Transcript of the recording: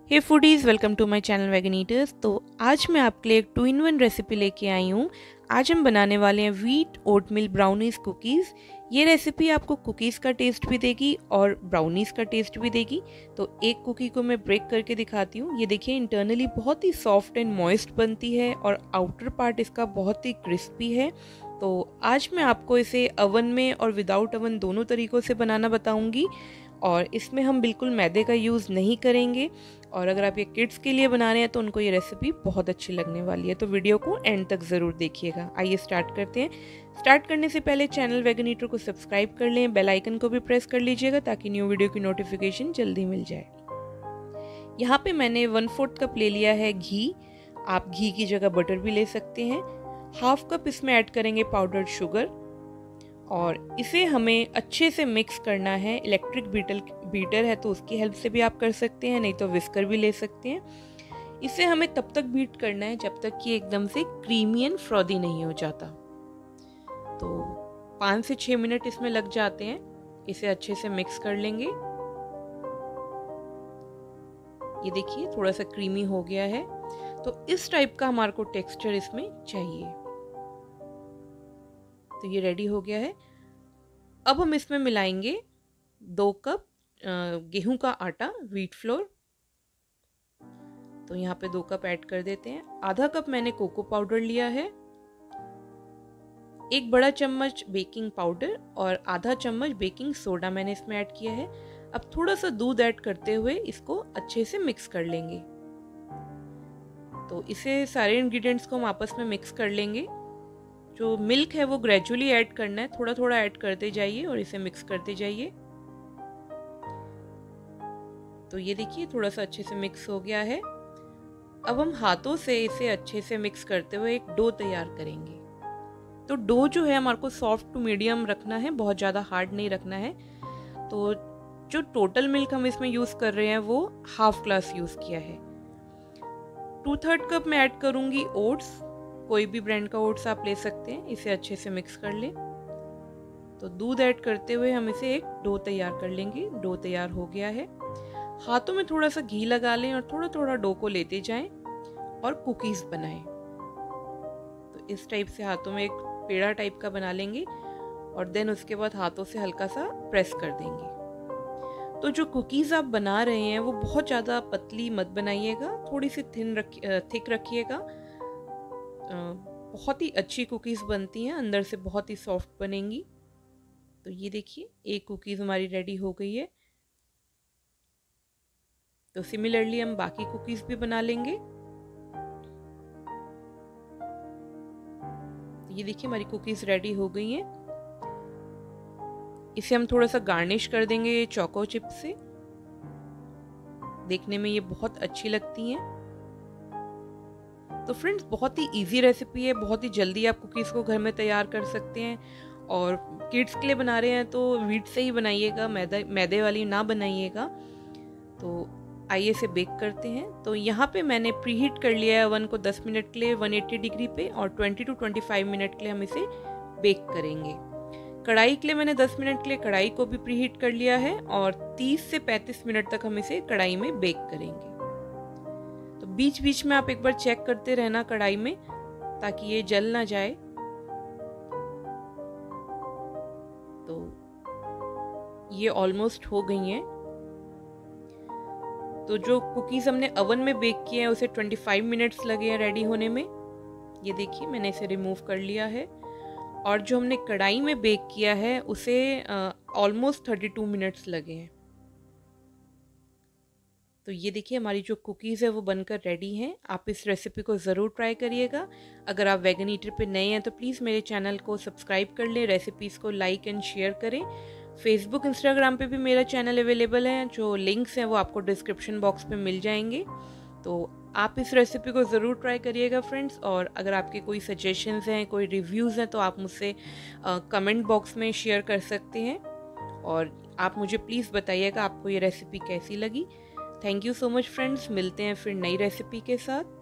Hey foodies, welcome to my channel vegan eaters. तो आज मैं आपके लिए एक 2-in-1 रेसिपी लेके आई हूँ। आज हम बनाने वाले हैं व्हीट ओटमील ब्राउनीज़ कुकीज़। ये रेसिपी आपको कुकीज़ का टेस्ट भी देगी और ब्राउनीज़ का टेस्ट भी देगी। तो एक कुकी को मैं ब्रेक करके दिखाती हूँ। ये देखिए, इंटरनली बहुत ही सॉफ्ट एंड मॉइस्ट बनती है और आउटर पार्ट इसका बहुत ही क्रिस्पी है। तो आज मैं आपको इसे अवन में और विदाउट अवन दोनों तरीक़ों से बनाना बताऊँगी। और इसमें हम बिल्कुल मैदे का यूज़ नहीं करेंगे। और अगर आप ये किड्स के लिए बना रहे हैं तो उनको ये रेसिपी बहुत अच्छी लगने वाली है। तो वीडियो को एंड तक ज़रूर देखिएगा। आइए स्टार्ट करते हैं। स्टार्ट करने से पहले चैनल वेगन ईटर को सब्सक्राइब कर लें, बेल आइकन को भी प्रेस कर लीजिएगा ताकि न्यू वीडियो की नोटिफिकेशन जल्दी मिल जाए। यहाँ पे मैंने 1/4 कप ले लिया है घी। आप घी की जगह बटर भी ले सकते हैं। हाफ कप इसमें ऐड करेंगे पाउडर्ड शुगर और इसे हमें अच्छे से मिक्स करना है। इलेक्ट्रिक बीटर है तो उसकी हेल्प से भी आप कर सकते हैं, नहीं तो विस्कर भी ले सकते हैं। इसे हमें तब तक बीट करना है जब तक कि एकदम से क्रीमी एंड फ्रॉदी नहीं हो जाता। तो 5 से 6 मिनट इसमें लग जाते हैं। इसे अच्छे से मिक्स कर लेंगे। ये देखिए, थोड़ा सा क्रीमी हो गया है। तो इस टाइप का हमारे को टेक्सचर इसमें चाहिए। तो ये रेडी हो गया है। अब हम इसमें मिलाएंगे 2 कप गेहूं का आटा, व्हीट फ्लोर। तो यहाँ पे 2 कप ऐड कर देते हैं। आधा कप मैंने कोको पाउडर लिया है, 1 बड़ा चम्मच बेकिंग पाउडर और आधा चम्मच बेकिंग सोडा मैंने इसमें ऐड किया है। अब थोड़ा सा दूध ऐड करते हुए इसको अच्छे से मिक्स कर लेंगे। तो इसे सारे इंग्रेडिएंट्स को हम आपस में मिक्स कर लेंगे। जो मिल्क है वो ग्रेजुअली ऐड करना है, थोड़ा थोड़ा ऐड करते जाइए और इसे मिक्स करते जाइए। तो ये देखिए, थोड़ा सा अच्छे से मिक्स हो गया है। अब हम हाथों से इसे अच्छे से मिक्स करते हुए एक डो तैयार करेंगे। तो डो जो है हमारे को सॉफ्ट टू मीडियम रखना है, बहुत ज़्यादा हार्ड नहीं रखना है। तो जो टोटल मिल्क हम इसमें यूज़ कर रहे हैं वो हाफ ग्लास यूज़ किया है। 2/3 कप मैं ऐड करूँगी ओट्स। कोई भी ब्रांड का ओट्स आप ले सकते हैं। इसे अच्छे से मिक्स कर लें। तो दूध ऐड करते हुए हम इसे एक डो तैयार कर लेंगे। डो तैयार हो गया है। हाथों में थोड़ा सा घी लगा लें और थोड़ा थोड़ा डो को लेते जाएं और कुकीज़ बनाएं। तो इस टाइप से हाथों में एक पेड़ा टाइप का बना लेंगे और देन उसके बाद हाथों से हल्का सा प्रेस कर देंगे। तो जो कुकीज़ आप बना रहे हैं वो बहुत ज़्यादा पतली मत बनाइएगा, थोड़ी सी थिक रखिएगा। बहुत ही अच्छी कुकीज़ बनती हैं, अंदर से बहुत ही सॉफ्ट बनेंगी। तो ये देखिए, एक कुकीज़ हमारी रेडी हो गई है। तो सिमिलरली हम बाकी कुकीज़ भी बना लेंगे। तो ये देखिए, हमारी कुकीज़ रेडी हो गई हैं। इसे हम थोड़ा सा गार्निश कर देंगे चोको चिप से। देखने में ये बहुत अच्छी लगती हैं। तो फ्रेंड्स, बहुत ही इजी रेसिपी है, बहुत ही जल्दी आप कुकीज़ को घर में तैयार कर सकते हैं। और किड्स के लिए बना रहे हैं तो व्हीट से ही बनाइएगा, मैदे वाली ना बनाइएगा। तो आइए इसे बेक करते हैं। तो यहाँ पे मैंने प्रीहीट कर लिया है ओवन को 10 मिनट के लिए 180 डिग्री पे, और 20 to 25 मिनट के लिए हम इसे बेक करेंगे। कढ़ाई के लिए मैंने 10 मिनट के लिए कढ़ाई को भी प्रीहीट कर लिया है और 30 से 35 मिनट तक हम इसे कढ़ाई में बेक करेंगे। तो बीच बीच में आप एक बार चेक करते रहना कढ़ाई में, ताकि ये जल ना जाए। तो ये ऑलमोस्ट हो गई हैं। तो जो कुकीज़ हमने ओवन में बेक किए हैं उसे 25 मिनट्स लगे हैं रेडी होने में। ये देखिए, मैंने इसे रिमूव कर लिया है। और जो हमने कढ़ाई में बेक किया है उसे ऑलमोस्ट 32 मिनट्स लगे हैं। तो ये देखिए, हमारी जो कुकीज़ है वो बनकर रेडी हैं। आप इस रेसिपी को ज़रूर ट्राई करिएगा। अगर आप वेगन ईटर पे नए हैं तो प्लीज़ मेरे चैनल को सब्सक्राइब कर लें, रेसिपीज़ को लाइक एंड शेयर करें। फेसबुक, इंस्टाग्राम पे भी मेरा चैनल अवेलेबल है। जो लिंक्स हैं वो आपको डिस्क्रिप्शन बॉक्स में मिल जाएंगे। तो आप इस रेसिपी को ज़रूर ट्राई करिएगा फ्रेंड्स। और अगर आपके कोई सजेशंस हैं, कोई रिव्यूज़ हैं तो आप मुझसे कमेंट बॉक्स में शेयर कर सकते हैं। और आप मुझे प्लीज़ बताइएगा आपको ये रेसिपी कैसी लगी। Thank you so much friends. मिलते हैं फिर नई रेसिपी के साथ।